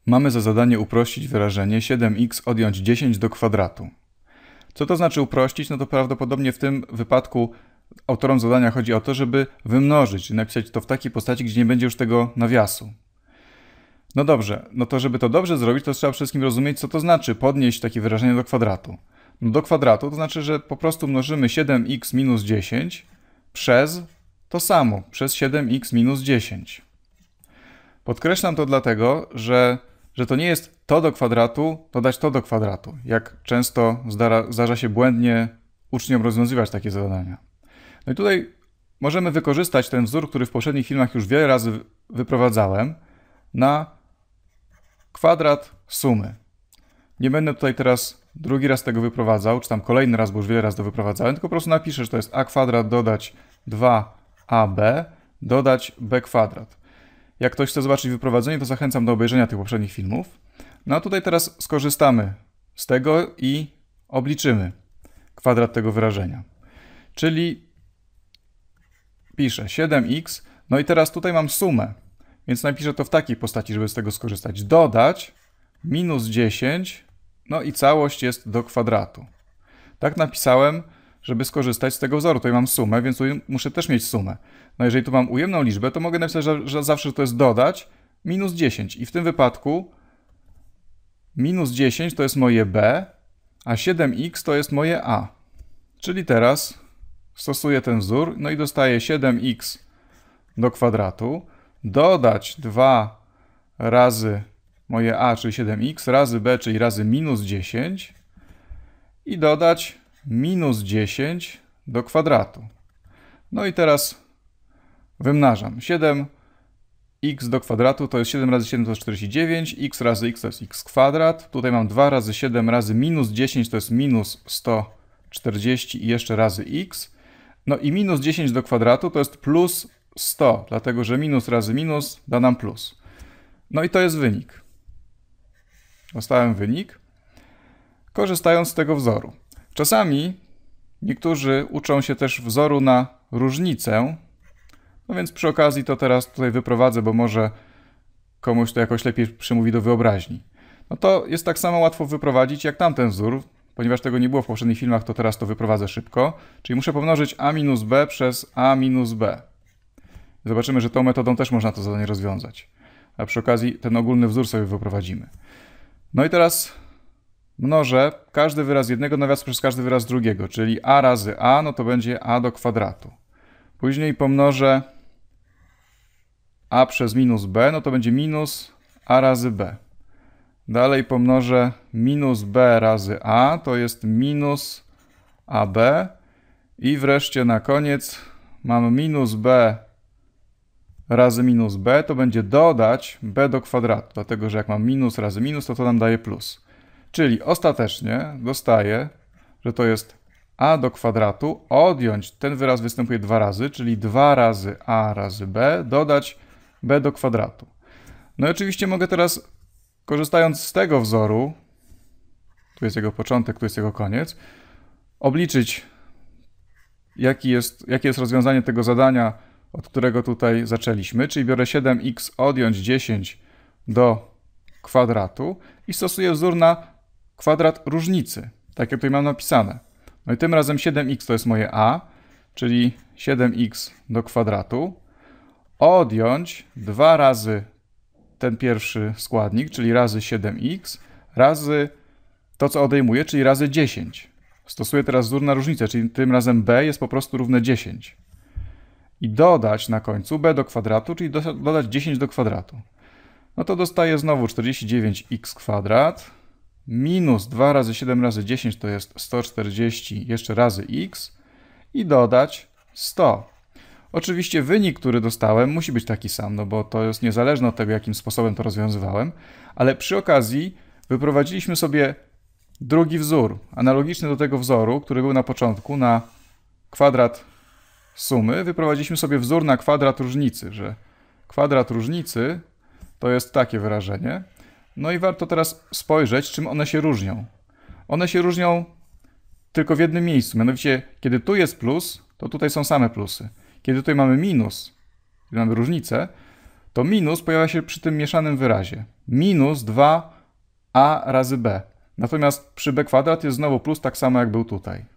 Mamy za zadanie uprościć wyrażenie 7x odjąć 10 do kwadratu. Co to znaczy uprościć? No to prawdopodobnie w tym wypadku autorom zadania chodzi o to, żeby wymnożyć, czyli napisać to w takiej postaci, gdzie nie będzie już tego nawiasu. No dobrze, no to żeby to dobrze zrobić, to trzeba przede wszystkim rozumieć, co to znaczy podnieść takie wyrażenie do kwadratu. No do kwadratu to znaczy, że po prostu mnożymy 7x minus 10 przez to samo, przez 7x minus 10. Podkreślam to dlatego, że to nie jest to do kwadratu dodać to do kwadratu, jak często zdarza się błędnie uczniom rozwiązywać takie zadania. No i tutaj możemy wykorzystać ten wzór, który w poprzednich filmach już wiele razy wyprowadzałem, na kwadrat sumy. Nie będę tutaj teraz drugi raz tego wyprowadzał, czy tam kolejny raz, bo już wiele razy to wyprowadzałem, tylko po prostu napiszę, że to jest a kwadrat dodać 2ab dodać b kwadrat. Jak ktoś chce zobaczyć wyprowadzenie, to zachęcam do obejrzenia tych poprzednich filmów. No a tutaj teraz skorzystamy z tego i obliczymy kwadrat tego wyrażenia. Czyli piszę 7x, no i teraz tutaj mam sumę, więc napiszę to w takiej postaci, żeby z tego skorzystać. Dodać minus 10, no i całość jest do kwadratu. Tak napisałem, żeby skorzystać z tego wzoru. Tutaj mam sumę, więc tu muszę też mieć sumę. No jeżeli tu mam ujemną liczbę, to mogę napisać, że zawsze to jest dodać minus 10. I w tym wypadku minus 10 to jest moje b, a 7x to jest moje a. Czyli teraz stosuję ten wzór, no i dostaję 7x do kwadratu, dodać 2 razy moje a, czyli 7x, razy b, czyli razy minus 10 i dodać minus 10 do kwadratu. No i teraz wymnażam. 7x do kwadratu to jest 7 razy 7 to jest 49, x razy x to jest x kwadrat. Tutaj mam 2 razy 7 razy minus 10 to jest minus 140 i jeszcze razy x. No i minus 10 do kwadratu to jest plus 100, dlatego że minus razy minus da nam plus. No i to jest wynik. Dostałem wynik, korzystając z tego wzoru. Czasami niektórzy uczą się też wzoru na różnicę, no więc przy okazji to teraz tutaj wyprowadzę, bo może komuś to jakoś lepiej przemówi do wyobraźni. No to jest tak samo łatwo wyprowadzić jak tamten wzór, ponieważ tego nie było w poprzednich filmach, to teraz to wyprowadzę szybko. Czyli muszę pomnożyć a minus b przez a minus b. Zobaczymy, że tą metodą też można to zadanie rozwiązać. A przy okazji ten ogólny wzór sobie wyprowadzimy. No i teraz mnożę każdy wyraz jednego nawiasu przez każdy wyraz drugiego, czyli a razy a, no to będzie a do kwadratu. Później pomnożę a przez minus b, no to będzie minus a razy b. Dalej pomnożę minus b razy a, to jest minus ab. I wreszcie na koniec mam minus b razy minus b, to będzie dodać b do kwadratu, dlatego że jak mam minus razy minus, to nam daje plus. Czyli ostatecznie dostaję, że to jest a do kwadratu, odjąć, ten wyraz występuje dwa razy, czyli 2 razy a razy b, dodać b do kwadratu. No i oczywiście mogę teraz, korzystając z tego wzoru, tu jest jego początek, tu jest jego koniec, obliczyć, jakie jest rozwiązanie tego zadania, od którego tutaj zaczęliśmy, czyli biorę 7x odjąć 10 do kwadratu i stosuję wzór na kwadrat różnicy, tak jak tutaj mam napisane. No i tym razem 7x to jest moje a, czyli 7x do kwadratu, odjąć 2 razy ten pierwszy składnik, czyli razy 7x, razy to, co odejmuję, czyli razy 10. Stosuję teraz wzór na różnicę, czyli tym razem b jest po prostu równe 10. I dodać na końcu b do kwadratu, czyli dodać 10 do kwadratu. No to dostaję znowu 49x kwadrat minus 2 razy 7 razy 10 to jest 140 jeszcze razy x i dodać 100. Oczywiście wynik, który dostałem, musi być taki sam, no bo to jest niezależne od tego, jakim sposobem to rozwiązywałem, ale przy okazji wyprowadziliśmy sobie drugi wzór, analogiczny do tego wzoru, który był na początku, na kwadrat sumy, wyprowadziliśmy sobie wzór na kwadrat różnicy, że kwadrat różnicy to jest takie wyrażenie. No i warto teraz spojrzeć, czym one się różnią. One się różnią tylko w jednym miejscu, mianowicie kiedy tu jest plus, to tutaj są same plusy. Kiedy tutaj mamy minus, kiedy mamy różnicę, to minus pojawia się przy tym mieszanym wyrazie. Minus 2a razy b. Natomiast przy b kwadrat jest znowu plus, tak samo jak był tutaj.